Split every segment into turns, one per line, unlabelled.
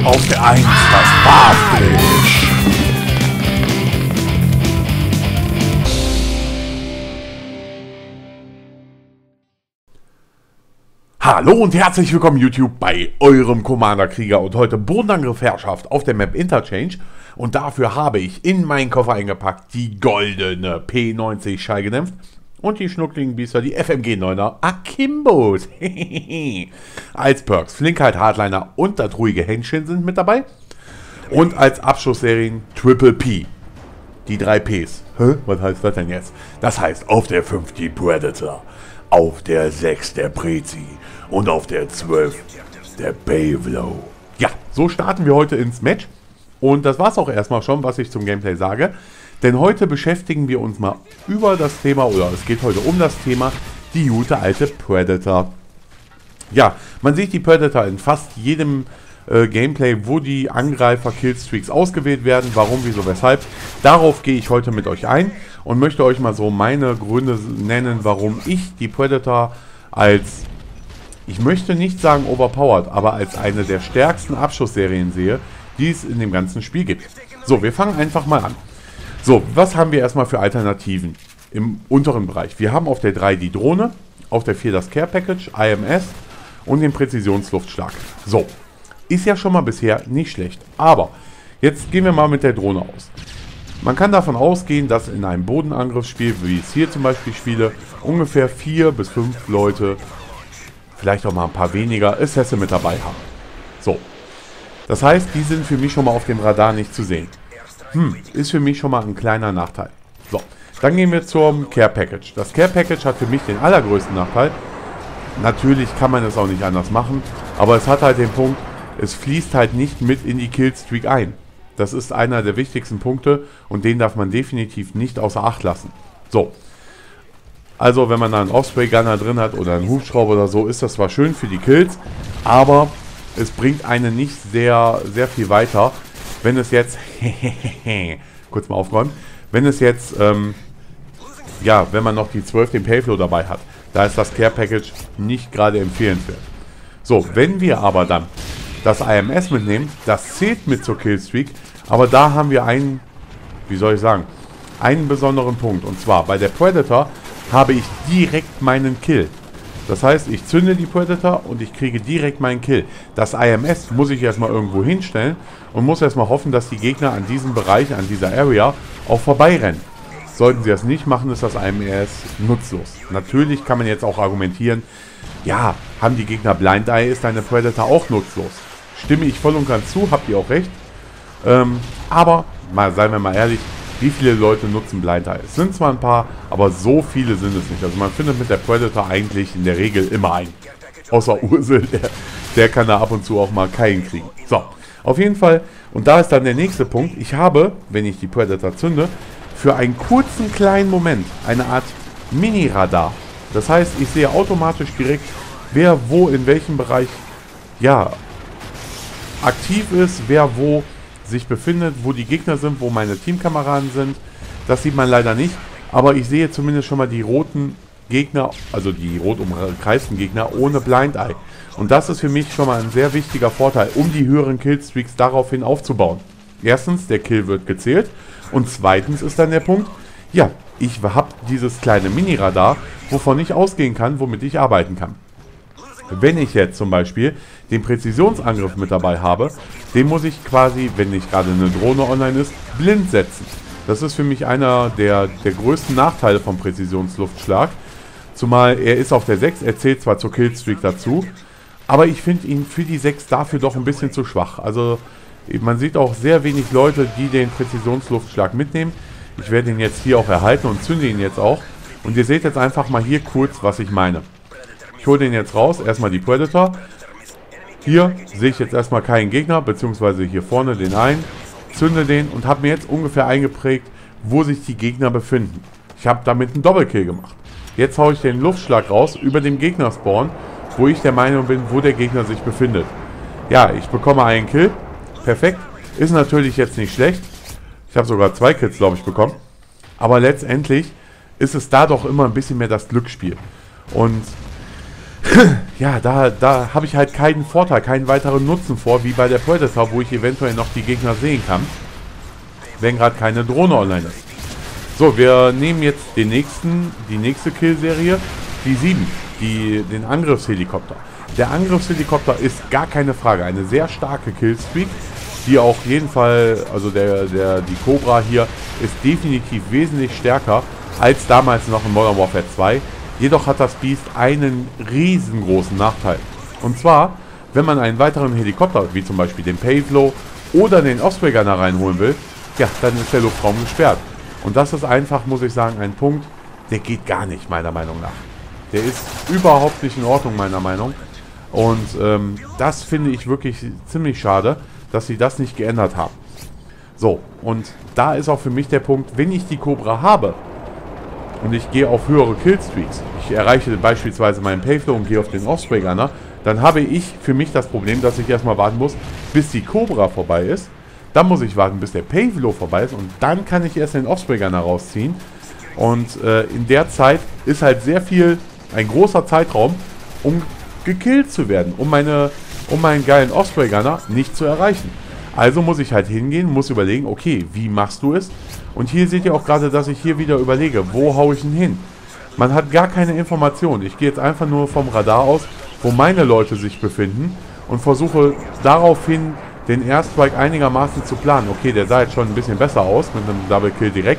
Auf der 1 das Barfisch. Hallo und herzlich willkommen YouTube bei eurem Commander-Krieger und heute Bodenangriff-Herrschaft auf der Map Interchange und dafür habe ich in meinen Koffer eingepackt die goldene P90 schallgedämpft und die schnuckligen Biester, die FMG 9er Akimbos. Als Perks Flinkheit, Hardliner und das ruhige Händchen sind mit dabei und als Abschussserien Triple P. Die 3 Ps. Hä? Was heißt das denn jetzt? Das heißt auf der 5 die Predator, auf der 6 der Prezi und auf der 12 der Bayvlow. Ja, so starten wir heute ins Match. Und das war's auch erstmal schon, was ich zum Gameplay sage. Denn heute beschäftigen wir uns mal über das Thema, oder es geht heute um das Thema, die gute alte Predator. Ja, man sieht die Predator in fast jedem Gameplay, wo die Angreifer-Killstreaks ausgewählt werden. Warum, wieso, weshalb. Darauf gehe ich heute mit euch ein und möchte euch mal so meine Gründe nennen, warum ich die Predator als, ich möchte nicht sagen overpowered, aber als eine der stärksten Abschussserien sehe, die es in dem ganzen Spiel gibt. So, wir fangen einfach mal an. So, was haben wir erstmal für Alternativen im unteren Bereich? Wir haben auf der 3 die Drohne, auf der 4 das Care Package, IMS und den Präzisionsluftschlag. So, ist ja schon mal bisher nicht schlecht. Aber jetzt gehen wir mal mit der Drohne aus. Man kann davon ausgehen, dass in einem Bodenangriffsspiel, wie ich es hier zum Beispiel spiele, ungefähr 4 bis 5 Leute, vielleicht auch mal ein paar weniger, Assassin mit dabei haben. So, das heißt, die sind für mich schon mal auf dem Radar nicht zu sehen. Ist für mich schon mal ein kleiner Nachteil. So, dann gehen wir zum Care Package. Das Care Package hat für mich den allergrößten Nachteil. Natürlich kann man es auch nicht anders machen, aber es hat halt den Punkt, es fließt halt nicht mit in die Killstreak ein. Das ist einer der wichtigsten Punkte und den darf man definitiv nicht außer Acht lassen. So, also wenn man da einen Offspray-Gunner drin hat oder einen Hubschrauber oder so, ist das zwar schön für die Kills, aber es bringt einen nicht sehr viel weiter, wenn es jetzt, kurz mal aufräumen, wenn es jetzt, ja, wenn man noch die 12 den Payflow dabei hat, da ist das Care Package nicht gerade empfehlenswert. So, wenn wir aber dann das IMS mitnehmen, das zählt mit zur Killstreak, aber da haben wir einen, wie soll ich sagen, einen besonderen Punkt. Und zwar bei der Predator habe ich direkt meinen Kill. Das heißt, ich zünde die Predator und ich kriege direkt meinen Kill. Das IMS muss ich erstmal irgendwo hinstellen und muss erstmal hoffen, dass die Gegner an diesem Bereich, an dieser Area auch vorbeirennen. Sollten sie das nicht machen, ist das IMS nutzlos. Natürlich kann man jetzt auch argumentieren, ja, haben die Gegner Blind Eye, ist deine Predator auch nutzlos. Stimme ich voll und ganz zu, habt ihr auch recht. Aber, seien wir mal ehrlich, wie viele Leute nutzen Blind Eye? Es sind zwar ein paar, aber so viele sind es nicht. Also man findet mit der Predator eigentlich in der Regel immer einen. Außer Ursel, der kann da ab und zu auch mal keinen kriegen. So, auf jeden Fall, und da ist dann der nächste Punkt. Ich habe, wenn ich die Predator zünde, für einen kurzen kleinen Moment eine Art Mini-Radar. Das heißt, ich sehe automatisch direkt, wer wo in welchem Bereich, ja, aktiv ist, wer wo sich befindet, wo die Gegner sind, wo meine Teamkameraden sind. Das sieht man leider nicht, aber ich sehe zumindest schon mal die roten Gegner, also die rot umkreisten Gegner ohne Blind Eye. Und das ist für mich schon mal ein sehr wichtiger Vorteil, um die höheren Killstreaks daraufhin aufzubauen. Erstens, der Kill wird gezählt und zweitens ist dann der Punkt, ja, ich habe dieses kleine Mini-Radar, wovon ich ausgehen kann, womit ich arbeiten kann. Wenn ich jetzt zum Beispiel den Präzisionsangriff mit dabei habe, den muss ich quasi, wenn nicht gerade eine Drohne online ist, blind setzen. Das ist für mich einer der größten Nachteile vom Präzisionsluftschlag. Zumal er ist auf der 6, er zählt zwar zur Killstreak dazu, aber ich finde ihn für die 6 dafür doch ein bisschen zu schwach. Also man sieht auch sehr wenig Leute, die den Präzisionsluftschlag mitnehmen. Ich werde ihn jetzt hier auch erhalten und zünde ihn jetzt auch. Und ihr seht jetzt einfach mal hier kurz, was ich meine. Ich hole den jetzt raus, erstmal die Predator. Hier sehe ich jetzt erstmal keinen Gegner, beziehungsweise hier vorne den einen. Zünde den und habe mir jetzt ungefähr eingeprägt, wo sich die Gegner befinden. Ich habe damit einen Doppelkill gemacht. Jetzt haue ich den Luftschlag raus über dem Gegnerspawn, wo ich der Meinung bin, wo der Gegner sich befindet. Ja, ich bekomme einen Kill. Perfekt. Ist natürlich jetzt nicht schlecht. Ich habe sogar 2 Kills, glaube ich, bekommen. Aber letztendlich ist es da doch immer ein bisschen mehr das Glücksspiel. Und Ja, da habe ich halt keinen Vorteil, keinen weiteren Nutzen vor, wie bei der Predator, wo ich eventuell noch die Gegner sehen kann, wenn gerade keine Drohne online ist. So, wir nehmen jetzt die nächste Kill-Serie, die 7, den Angriffshelikopter. Der Angriffshelikopter ist gar keine Frage eine sehr starke Killstreak, die auf jeden Fall, also die Cobra hier ist definitiv wesentlich stärker als damals noch in Modern Warfare 2. Jedoch hat das Biest einen riesengroßen Nachteil. Und zwar, wenn man einen weiteren Helikopter, wie zum Beispiel den Pavlo oder den Osprey Gunner reinholen will, ja, dann ist der Luftraum gesperrt. Und das ist einfach, muss ich sagen, ein Punkt, der geht gar nicht, meiner Meinung nach. Der ist überhaupt nicht in Ordnung, meiner Meinung. Und das finde ich wirklich ziemlich schade, dass sie das nicht geändert haben. So, und da ist auch für mich der Punkt, wenn ich die Cobra habe und ich gehe auf höhere Killstreaks, ich erreiche beispielsweise meinen Pavlo und gehe auf den Osprey Gunner, dann habe ich für mich das Problem, dass ich erstmal warten muss, bis die Cobra vorbei ist. Dann muss ich warten, bis der Pavlo vorbei ist und dann kann ich erst den Osprey Gunner rausziehen. Und in der Zeit ist halt ein großer Zeitraum, um gekillt zu werden, um meinen geilen Osprey Gunner nicht zu erreichen. Also muss ich halt hingehen, muss überlegen, okay, wie machst du es? Und hier seht ihr auch gerade, dass ich hier wieder überlege, wo haue ich ihn hin? Man hat gar keine Information. Ich gehe jetzt einfach nur vom Radar aus, wo meine Leute sich befinden und versuche daraufhin den Airstrike einigermaßen zu planen. Okay, der sah jetzt schon ein bisschen besser aus mit einem Double Kill direkt.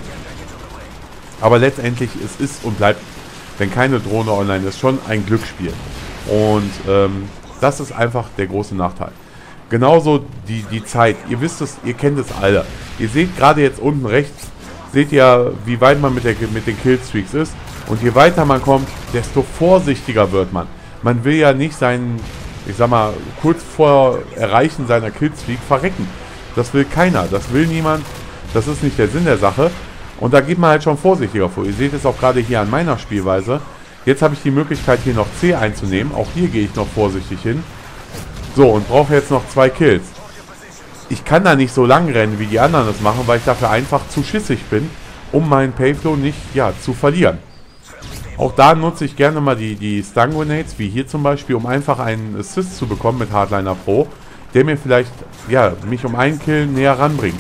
Aber letztendlich, es ist und bleibt, wenn keine Drohne online ist, schon ein Glücksspiel. Und das ist einfach der große Nachteil. Genauso die Zeit. Ihr wisst es, ihr kennt es alle. Ihr seht gerade jetzt unten rechts, seht ihr, wie weit man mit den Killstreaks ist. Und je weiter man kommt, desto vorsichtiger wird man. Man will ja nicht ich sag mal, kurz vor Erreichen seiner Killstreak verrecken. Das will keiner, das will niemand. Das ist nicht der Sinn der Sache. Und da geht man halt schon vorsichtiger vor. Ihr seht es auch gerade hier an meiner Spielweise. Jetzt habe ich die Möglichkeit, hier noch C einzunehmen. Auch hier gehe ich noch vorsichtig hin. So, und brauche jetzt noch 2 Kills. Ich kann da nicht so lang rennen, wie die anderen es machen, weil ich dafür einfach zu schissig bin, um meinen Pavlo nicht, zu verlieren. Auch da nutze ich gerne mal die Stun Grenades, wie hier zum Beispiel, um einfach einen Assist zu bekommen mit Hardliner Pro, der mir vielleicht, mich um einen Kill näher ranbringt.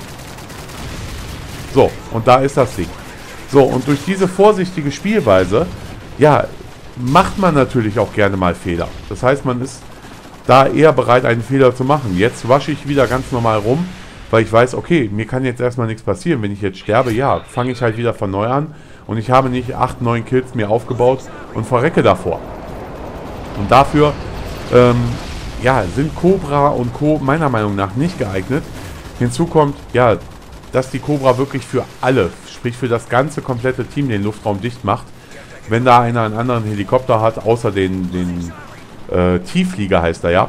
So, und da ist das Ding. So, und durch diese vorsichtige Spielweise, macht man natürlich auch gerne mal Fehler. Das heißt, man ist da eher bereit, einen Fehler zu machen. Jetzt wasche ich wieder ganz normal rum, weil ich weiß, okay, mir kann jetzt erstmal nichts passieren. Wenn ich jetzt sterbe, fange ich halt wieder von neu an und ich habe nicht 8, 9 Kills mir aufgebaut und verrecke davor. Und dafür, sind Cobra und Co. meiner Meinung nach nicht geeignet. Hinzu kommt, dass die Cobra wirklich für alle, sprich für das ganze komplette Team den Luftraum dicht macht. Wenn da einer einen anderen Helikopter hat, außer den Tiefflieger heißt er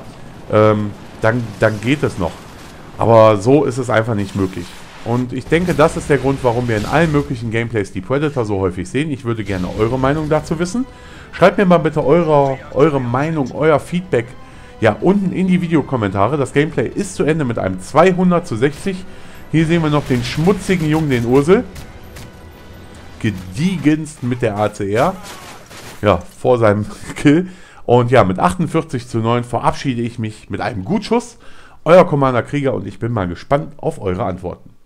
dann geht es noch. Aber so ist es einfach nicht möglich. Und ich denke, das ist der Grund, warum wir in allen möglichen Gameplays die Predator so häufig sehen. Ich würde gerne eure Meinung dazu wissen. Schreibt mir mal bitte eure Meinung, euer Feedback unten in die Videokommentare. Das Gameplay ist zu Ende mit einem 200:60. Hier sehen wir noch den schmutzigen Jungen, den Ursel. Gediegenst mit der ACR. Vor seinem Kill. Und mit 48:9 verabschiede ich mich mit einem Gutschuss. Euer Commander Krieger und ich bin mal gespannt auf eure Antworten.